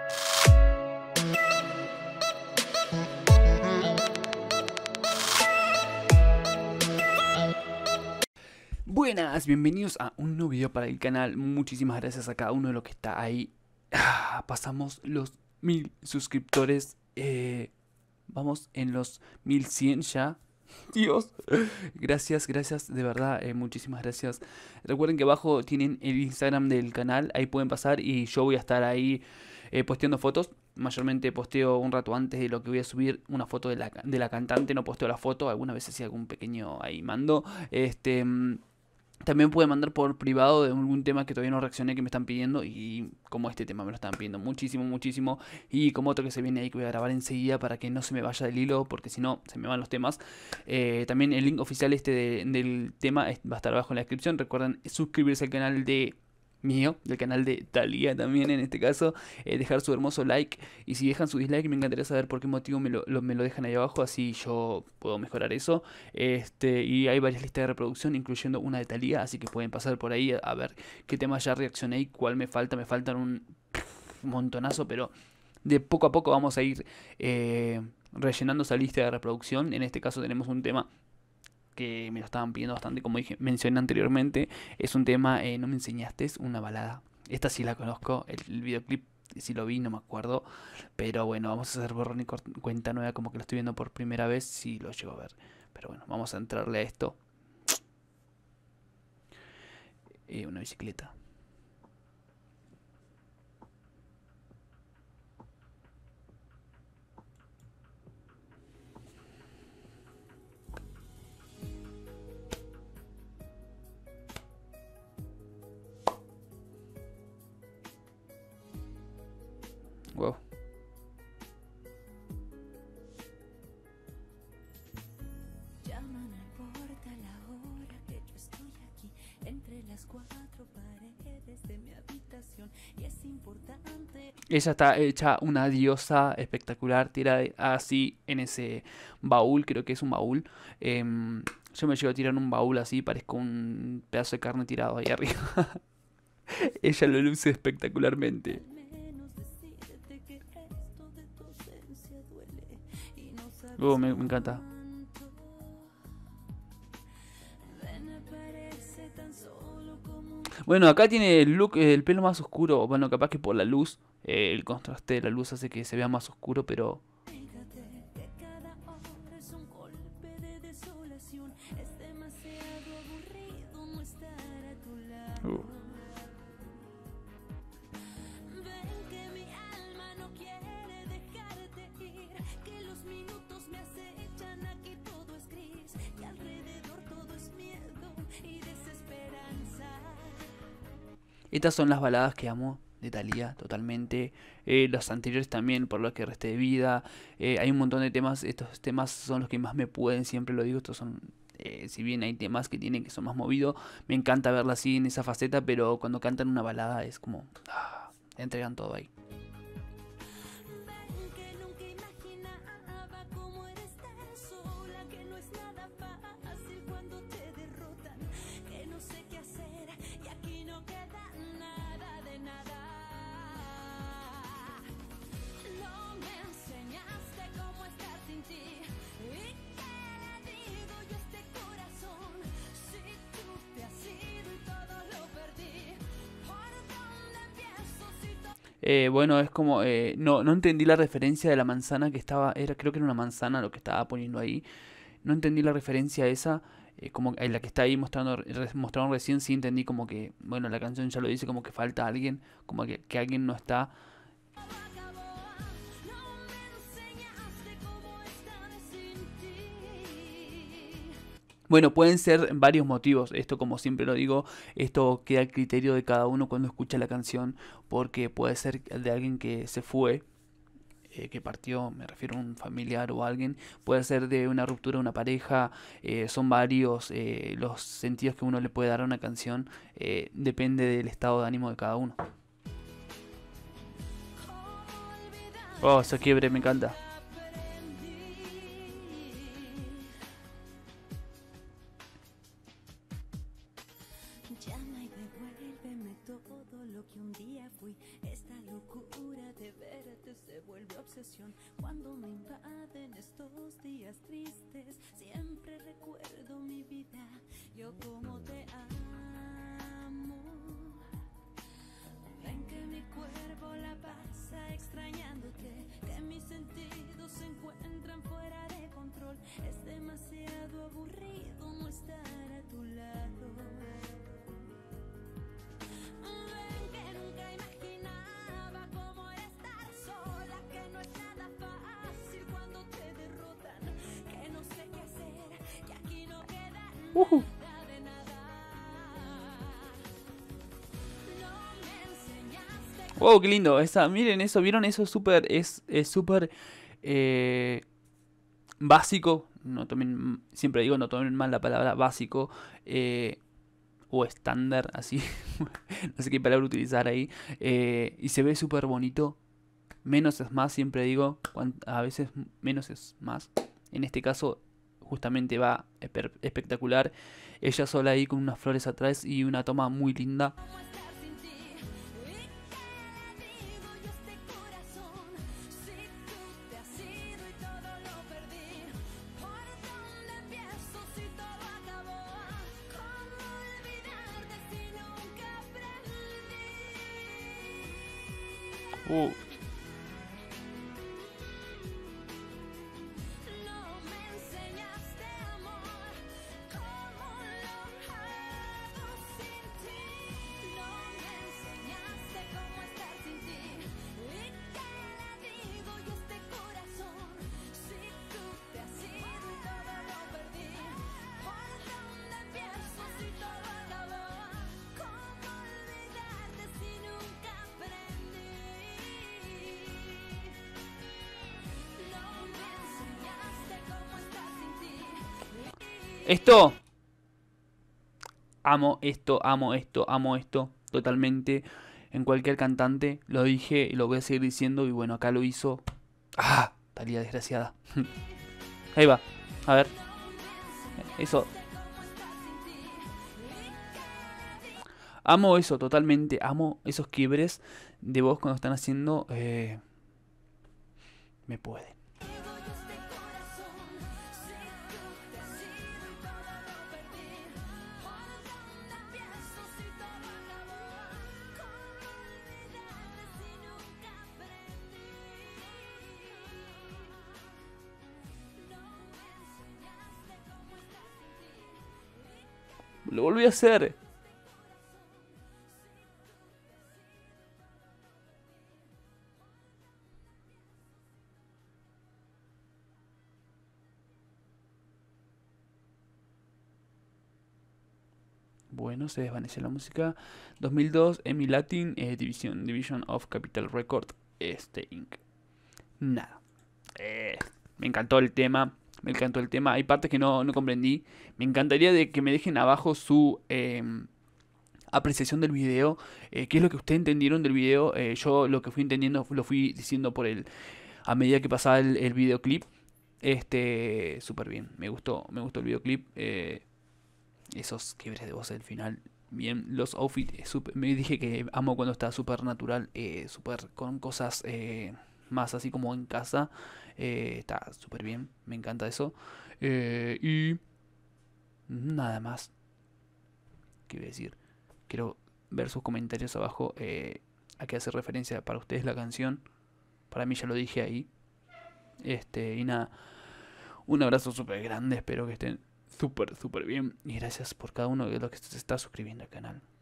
Buenas, bienvenidos a un nuevo video para el canal. Muchísimas gracias a cada uno de los que está ahí. Pasamos los 1000 suscriptores. Vamos en los 1100 ya. Dios, gracias, de verdad, muchísimas gracias. Recuerden que abajo tienen el Instagram del canal, ahí pueden pasar y yo voy a estar ahí posteando fotos. Mayormente posteo un rato antes de lo que voy a subir una foto de la cantante, no posteo la foto, algunas veces sí algún pequeño ahí mando. También pueden mandar por privado de algún tema que todavía no reaccioné, que me están pidiendo. Y como este tema me lo están pidiendo muchísimo. Y como otro que se viene ahí que voy a grabar enseguida para que no se me vaya del hilo, porque si no se me van los temas. También el link oficial del tema va a estar abajo en la descripción. Recuerden suscribirse al canal del canal de Thalía también en este caso, dejar su hermoso like, y si dejan su dislike me encantaría saber por qué motivo me lo dejan ahí abajo, así yo puedo mejorar eso. Y hay varias listas de reproducción, incluyendo una de Thalía, así que pueden pasar por ahí a ver qué tema ya reaccioné y cuál me faltan un montonazo, pero de poco a poco vamos a ir rellenando esa lista de reproducción. En este caso tenemos un tema que me lo estaban pidiendo bastante, como mencioné anteriormente. Es un tema, no me enseñaste, es una balada. Esta sí la conozco, el videoclip sí lo vi, no me acuerdo. Pero bueno, vamos a hacer borrón y cuenta nueva, como que lo estoy viendo por primera vez, si lo llego a ver. Pero bueno, vamos a entrarle a esto. Una bicicleta. Wow. Ya no importa la hora que yo estoy aquí, entre las cuatro paredes de mi habitación, y es importante. Ella está hecha una diosa espectacular, tirada así en ese baúl, creo que es un baúl. Yo me llego a tirar en un baúl así, parezco un pedazo de carne tirado ahí arriba. Ella lo luce espectacularmente. Menos decirte que esto de tu ausencia duele y no sabes Me encanta. cuánto. Ven, aparece tan solo como un Bueno, acá tiene el look, el pelo más oscuro. Bueno, capaz que por la luz, el contraste de la luz hace que se vea más oscuro, pero... fíjate que cada hora es un golpe de desolación. Es demasiado aburrido no estar a tu lado. Ven que mi alma no quiere dejarte ir, que los minutos me acechan, aquí todo es gris, que alrededor todo es miedo y desesperanza. Estas son las baladas que amo de Thalía, totalmente. Los anteriores también, por lo que resté de vida. Hay un montón de temas. Estos temas son los que más me pueden, siempre lo digo. Estos son, si bien hay temas que tienen que son más movidos, me encanta verla así en esa faceta. Pero cuando cantan una balada es como... entregan todo ahí. Ven que nunca imaginaba cómo era estar sola, que no es nada fácil cuando te derrotan, que no sé qué hacer y aquí no queda nada de nada. No me enseñaste cómo estar sin ti, y qué le digo yo a este corazón, si tú te has ido y todo lo perdí, ¿por dónde empiezo si Bueno, es como... no entendí la referencia de la manzana que estaba... creo que era una manzana lo que estaba poniendo ahí. No entendí la referencia a esa. Como en la que está ahí mostraron recién, sí entendí como que... Bueno, la canción ya lo dice, como que falta alguien. Como que alguien no está. acabó? No me enseñaste cómo estar sin ti. Bueno, pueden ser varios motivos. Esto, como siempre lo digo, esto queda al criterio de cada uno cuando escucha la canción. Porque puede ser de alguien que se fue, que partió, me refiero a un familiar o alguien, puede ser de una ruptura de una pareja. Son varios los sentidos que uno le puede dar a una canción. Depende del estado de ánimo de cada uno. Oh, ese quiebre me encanta. Llama y devuélveme todo lo que un día fui, esta locura de ver vuelve obsesión cuando me invaden estos días tristes. Siempre recuerdo mi vida, yo como te amo. Ven que mi cuerpo la pasa extrañándote, que mis sentidos se encuentran fuera de control. Es demasiado aburrido no estar a tu lado. Ven que nunca imaginaba cómo era estar sola, que no es nada fácil cuando te derrotan, que no sé qué hacer, que aquí no queda nada de nada. No me enseñaste. Wow, qué lindo. Miren eso, ¿vieron eso? Es súper básico. No tomen, siempre digo, no tomen mal la palabra básico. O estándar, así. No sé qué palabra utilizar ahí. Y se ve súper bonito. Menos es más, siempre digo. A veces menos es más. En este caso, justamente va espectacular. Ella sola ahí con unas flores atrás y una toma muy linda. Cómo estar sin ti. Y qué digo yo este corazón, si tú te has ido y todo lo perdí. ¿Por dónde empiezo si todo acabó? ¿Cómo olvidarte si nunca aprendí? Uh, No me enseñaste amor, ¿cómo lo hago sin ti? No me enseñaste cómo estar sin ti. ¿Y qué le digo yo a este corazón, si tú te has ido y todo lo perdí? ¿Por dónde empiezo si todo acabó? ¿Cómo olvidarte si nunca aprendí? No me enseñaste cómo estar sin ti. Esto. Amo esto, amo esto, amo esto. Totalmente. En cualquier cantante. Lo dije y lo voy a seguir diciendo. Y bueno, acá lo hizo. ¡Ah! Talía desgraciada. Ahí va. A ver. Eso. Amo eso, totalmente. Amo esos quiebres de voz cuando están haciendo. Me pueden. Lo volví a hacer. Bueno, se desvaneció la música. 2002, EMI Latin, Division of Capital Record, Inc. Nada. Me encantó el tema. Me encantó el tema. Hay partes que no comprendí. Me encantaría de que me dejen abajo su apreciación del video. ¿Qué es lo que ustedes entendieron del video? Yo lo que fui entendiendo lo fui diciendo a medida que pasaba el videoclip. Súper bien. Me gustó el videoclip. Esos quiebres de voz del final. Bien, los outfits. Me dije que amo cuando está súper natural. Súper con cosas más así como en casa. Está súper bien. Me encanta eso. Y nada más. ¿Qué voy a decir? Quiero ver sus comentarios abajo. A qué hace referencia para ustedes la canción. Para mí ya lo dije ahí. Y nada. Un abrazo súper grande. Espero que estén súper bien. Y gracias por cada uno de los que se está suscribiendo al canal.